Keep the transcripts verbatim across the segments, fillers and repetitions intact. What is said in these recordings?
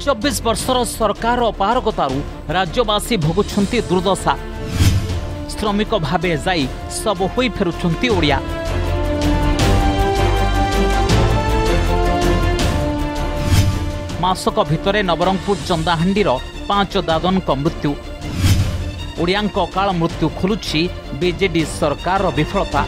चौबीस वर्षर सरकार अपारगतारू राज्यवासी भोगुछंती दुर्दशा। श्रमिक भावे जाई सब होई फेरुछंती ओडिया। मासक भितरे नवरंगपुर चंदाहांडीर पांच दादनक मृत्यु। ओडियांक अकाल मृत्यु खोलुछि बीजेडी सरकार विफलता।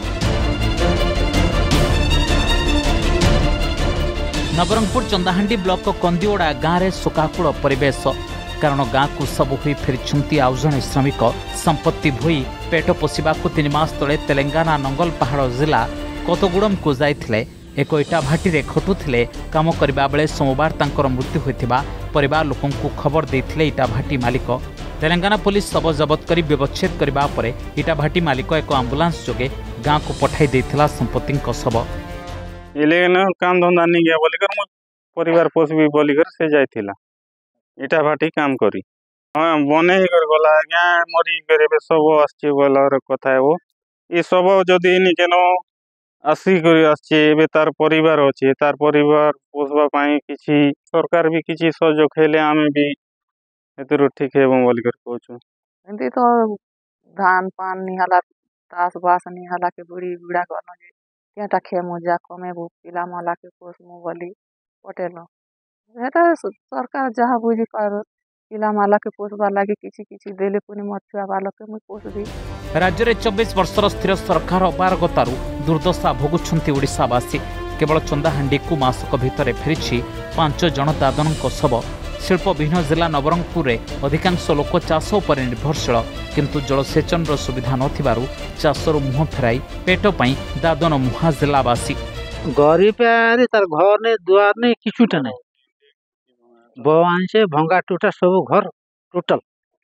नवरंगपुर चंदाहांडी ब्लॉक कंदिओड़ा गाँव में शोकाकूल परिवेश। कारण गाँ को सब हुई फेरी आउ जड़े श्रमिक संपत्ति भोई पेट पोषा तीन मास तले तेलंगाना नंगल पहाड़ जिला कोतगुड़म को जाइथिले। एक इटा भाटी खटुले काम करने बेले सोमवार तांकर मृत्यु होता परिवार लोकों को खबर देते इटा भाटी मालिक। तेलंगाना पुलिस शव जबत कर व्यवच्छेद करने पर इटा भाटी मालिक एक आंबुलांस जोगे गाँ को पठाई देथिला संपत्ति शव। काम धंदा नहीं गया बोलिकर मो परिवार पोषबी बोलिकर से जाइथिला इटा भाटी काम करी। हाँ बने ही कर गला आज्ञा मरी करे सब आसछि बोलार कथा है। वो ये सब जदि निकेन आसी करी आसछि एबे तार परिवार अछि तार परिवार पोषबा पई किछि सरकार भी किछि सहयोग खेले आमे भी एतरो ठीक है बोलिकर कहछु। एंती तो धान पान निहाला तास बास निहाला के बुढ़ी बुढ़ा करनो जे केटा खेमो जा कमे बो पिला माला के पोषमो बोली पटेलो एटा सरकार जहा बुझी कर पिला माला के पोषबा लागे किछि किछि देले पुनी मछुआ बालक के मु पोषबी। राज्य में चौबीस वर्षर स्थिर सरकार अपारगतारू दुर्दशा भोगुछंती ओडिशावासी। केवल चंदाहांडी को मासक भितर फेरी पांच जन दादनक शव। शिल्पविहीन जिला नवरंगपुर में अधिकांश लोक चाष उपर निर्भरशील किंतु जलसेचन सुविधा नथिबारु चाषर मुह फेराई पेट पई दादन मुहा जिलावासी। गरीब तार घर ने दुआर ने किछुटा नहीं भगवान से भंगा टूटा सब घर टोटल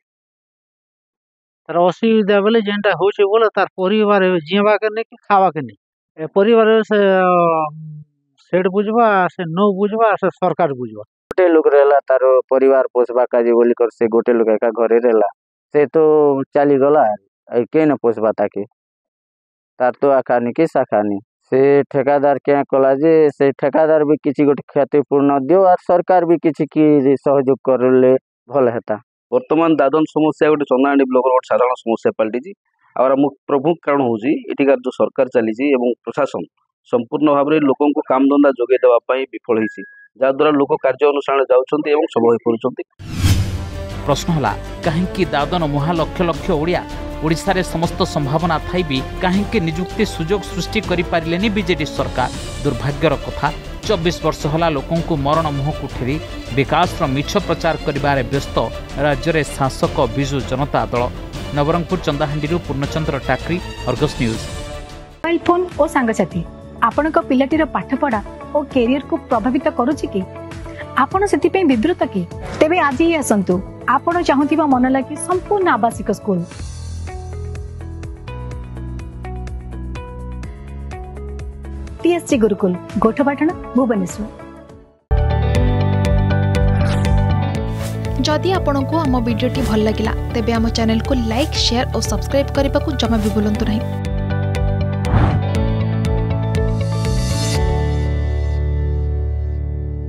तार असुविधा बोले जेनटा होचे बोले तार परिवार जीवा के नहीं कि खावा के नहीं परिवार से सेठ बुझवा से न बुझवा से सरकार बुझवा गोटे लोग रहला तार परिवार पोषबा काजे बोली कर से गोटे लोग एका घरे रहला से तो चली गला के न पोषबा ताके तार तो आखानी के साखानी से ठेकादार क्या कला जे से ठेकादार भी किसी गोटे क्षतिपूर्ण दियो और सरकार भी किसी की सहयोग करले भल हेता। वर्तमान दादन समस्या गोटे चंदाहांडी ब्लॉक गोटे साधारण समस्या पलटि और प्रमुख कारण हूँ एटिकार जो सरकार चली प्रशासन संपूर्ण भाव में लोक को काम धंदा जोगे देवाई विफल होती जहाद्वारा लोक कार्य अनुष्ठान जाउछन्ति एवं सब होई पड़ुछन्ति। प्रश्न होला कहीं दादन मुहा लक्ष लक्ष ओडिया ओडिशा रे समस्त संभावना थाई भी कहीं निजुक्ति सुजोग सृष्टि करि पारिलेनी बीजेडी सरकार। दुर्भाग्यर कथा चौबीस वर्ष होला लोकों को मरण मुह को ठेरी विकास मिछ प्रचार करिबारे व्यस्त राज्य रे शासक Biju Janata Dal. Nabarangpur Chandahandi Purnachandra Takri Argus news. Mobile phone और सांगसाथी आपणक पिलाटीर पाठपढ़ा और कैरियर को प्रभावित करुछि कि आपण सेति विवृत कि तेबे आज ही आसंतु आपण चाहुथिबा मन लागी संपूर्ण आवासिक स्कूल टीएससी गुरुकुल गोठपाटण भुवनेश्वर। जदि आपंक आम भिडी भल लगा तेब आम चैनल को लाइक शेयर और सब्सक्राइब करने को जमा भी भूलु नहीं।